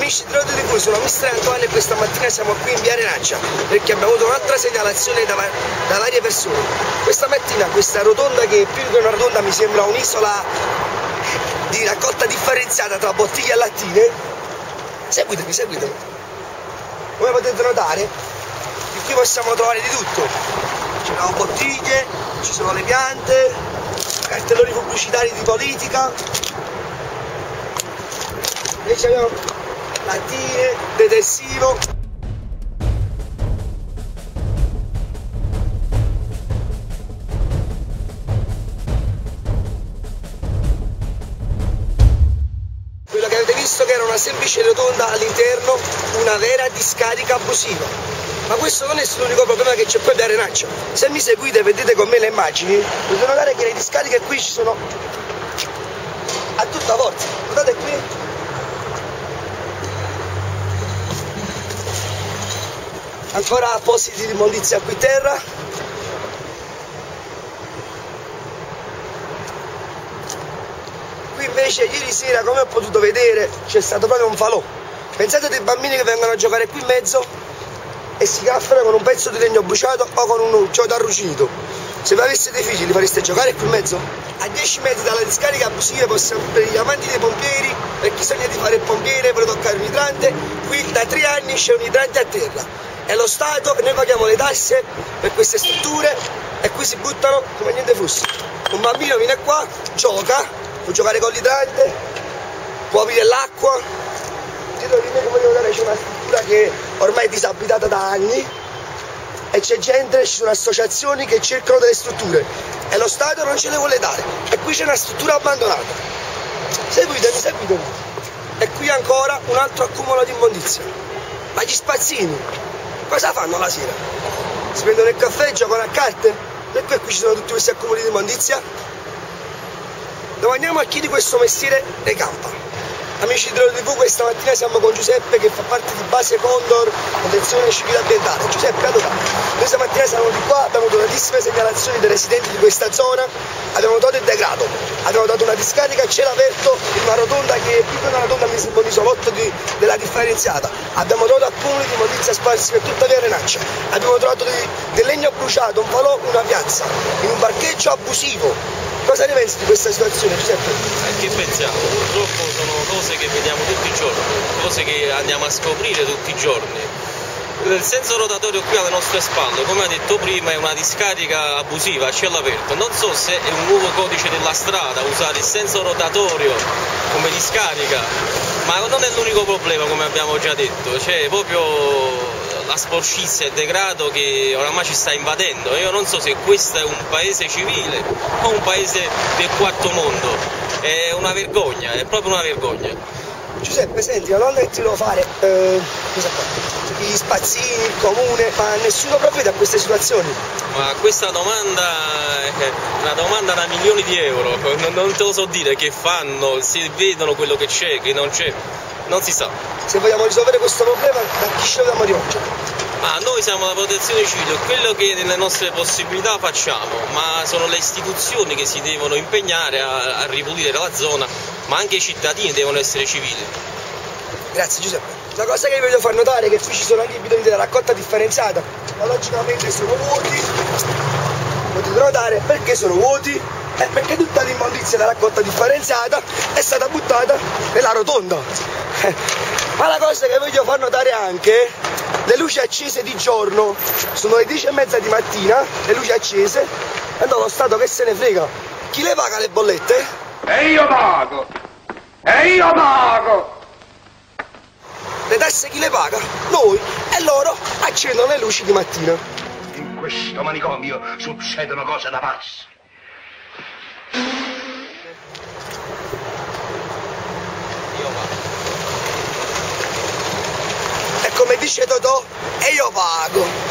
Amici di Rodo TV, sono Mister Antoine e questa mattina siamo qui in via Renaccia perché abbiamo avuto un'altra segnalazione da varie persone. Questa mattina questa rotonda, che più che una rotonda mi sembra un'isola di raccolta differenziata tra bottiglie e lattine. Seguitemi. Come potete notare, qui possiamo trovare di tutto. Ci sono bottiglie, ci sono le piante, cartelloni pubblicitari di politica. E ci abbiamo lattine, detersivo. Quello che avete visto che era una semplice rotonda all'interno, una vera discarica abusiva. Ma questo non è l'unico problema che c'è qui a Renaccia. Se mi seguite e vedete con me le immagini, potete notare che le discariche qui ci sono a tutta forza. Guardate qui. Ancora appositi di immondizia qui terra. Qui invece ieri sera, come ho potuto vedere, c'è stato proprio un falò. Pensate dei bambini che vengono a giocare qui in mezzo e si caffano con un pezzo di legno bruciato o con un chiodo arrugginito. Se voi aveste dei figli li fareste giocare qui in mezzo? A 10 metri dalla discarica abusiva possiamo per gli amanti dei pompieri, per chi sogna di fare il pompiere, per toccare un idrante. Qui da 3 anni c'è un idrante a terra. È lo Stato e noi paghiamo le tasse per queste strutture e qui si buttano come niente fosse. Un bambino viene qua, gioca, può giocare con l'idrante, può aprire l'acqua. Dietro di me, come devo dare, c'è una struttura che ormai è disabitata da anni e c'è gente, ci sono associazioni che cercano delle strutture e lo Stato non ce le vuole dare. E qui c'è una struttura abbandonata. Seguitemi. E qui ancora un altro accumulo di immondizia. Ma gli spazzini cosa fanno la sera? Si prendono il caffè, giocano a carte? Perché qui ci sono tutti questi accumuli di immondizia? Domandiamo a chi di questo mestiere ne campa. Amici di Rodo TV, questa mattina siamo con Giuseppe che fa parte di Base Condor, protezione civile ambientale. Giuseppe, allora, noi stamattina siamo di qua, abbiamo avuto tantissime segnalazioni dei residenti di questa zona, abbiamo notato il degrado, abbiamo dato una discarica a cielo aperto in una rotonda che è più che una rotonda, mi sembra un isolotto della differenziata. Abbiamo trovato accumuli di immondizia sparsi per tutta via Renaccia, abbiamo trovato del legno bruciato, un falò, una piazza, in un parcheggio abusivo. Cosa ne pensi di questa situazione, Giuseppe? Che pensiamo? Purtroppo sono cose che vediamo tutti i giorni, cose che andiamo a scoprire tutti i giorni. Il senso rotatorio qui alle nostre spalle, come ha detto prima, è una discarica abusiva a cielo aperto. Non so se è un nuovo codice della strada usare il senso rotatorio come discarica, ma non è l'unico problema, come abbiamo già detto. C'è proprio la sporcizia e il degrado che oramai ci sta invadendo. Io non so se questo è un paese civile o un paese del quarto mondo. È una vergogna, è proprio una vergogna. Giuseppe, senti, la domanda che ti devo fare, gli spazzini, il comune, ma nessuno provvede a queste situazioni? Ma questa domanda è una domanda da milioni di euro, non te lo so dire che fanno, se vedono quello che c'è, che non c'è, non si sa. Se vogliamo risolvere questo problema, da chi ci dobbiamo rivolgere? Ma noi siamo la protezione civile, quello che nelle nostre possibilità facciamo, ma sono le istituzioni che si devono impegnare a ripulire la zona, ma anche i cittadini devono essere civili. Grazie Giuseppe. La cosa che vi voglio far notare è che qui ci sono anche i bidoni della raccolta differenziata, ma logicamente sono vuoti. Potete notare perché sono vuoti? Perché tutta l'immondizia della raccolta differenziata è stata buttata nella rotonda. Ma la cosa che voglio far notare anche, le luci accese di giorno, sono le 10:30 di mattina, le luci accese, e no, lo Stato che se ne frega. Chi le paga le bollette? E io pago! Le tasse chi le paga? Noi, e loro accendono le luci di mattina. In questo manicomio succedono cose da pazzi. E come dice Totò, e io pago.